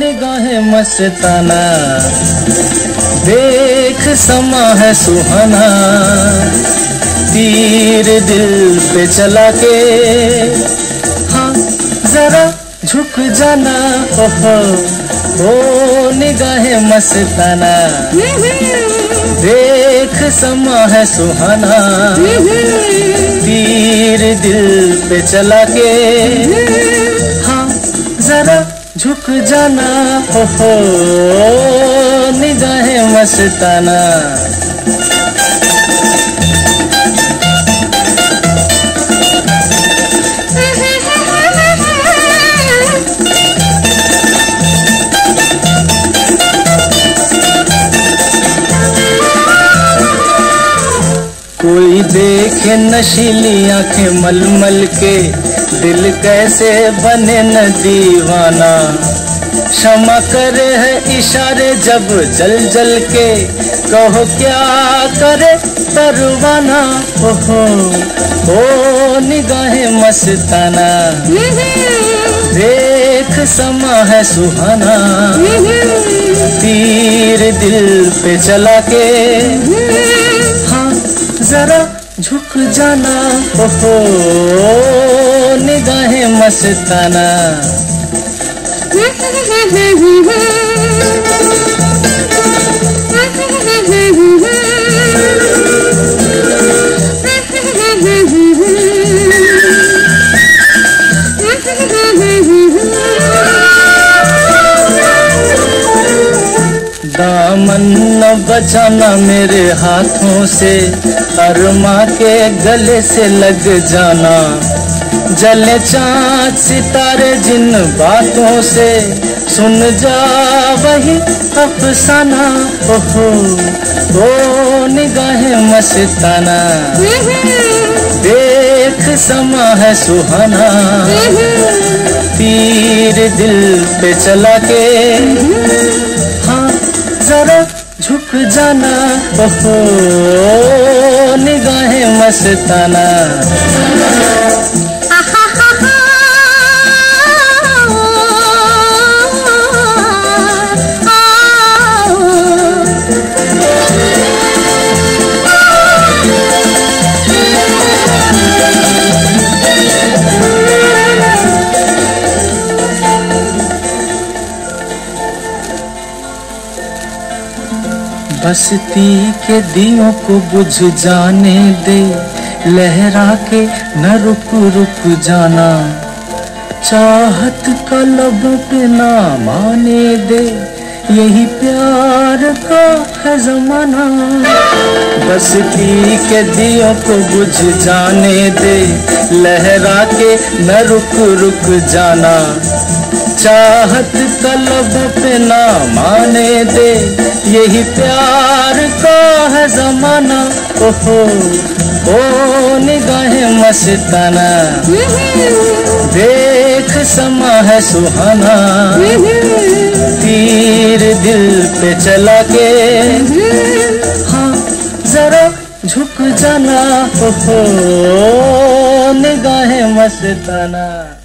निगाहें मस्ताना, देख समा है सुहाना, तीर दिल पे चला के, हाँ जरा झुक जाना, ओहो ओ निगाहें मस्ताना, देख समा है सुहाना, तीर दिल पे चला के, हाँ जरा झुक जाना, ओहो निगाहें मस्ताना। कोई देखे नशीली आंखें मलमल के, दिल कैसे बने न दीवाना, क्षमा करे है इशारे जब जल जल के, कहो क्या करे परवाना, ओहो ओ निगाहें मस्ताना, देख समा है सुहाना, तीर दिल पे चला के, हाँ जरा झुक जाना, ओहो निगाहें मस्ताना। दामन न बचाना मेरे हाथों से, अरमा के गले से लग जाना, जले चाँद सितारे जिन बातों से, सुन जा वही अफसाना, ओहो ओ निगाहें मस्ताना, देख समा है सुहाना, तीर दिल पे चला के, हाँ जरा झुक जाना, ओहो निगाहें मस्ताना। बस्ती के दियों को बुझ जाने दे, लहरा के न रुक रुक जाना, चाहत का लबों पे ना माने दे, यही प्यार का है जमाना। बस्ती के दियों को बुझ जाने दे, लहरा के न रुक रुक जाना, चाहत का लबों पे ना माने दे, यही प्यार का है जमाना, ओहो ओ निगाहें मस्ताना, देख समा है सुहाना, तीर दिल पे चला के, हाँ जरा झुक जाना, ओहो निगाहें मस्ताना।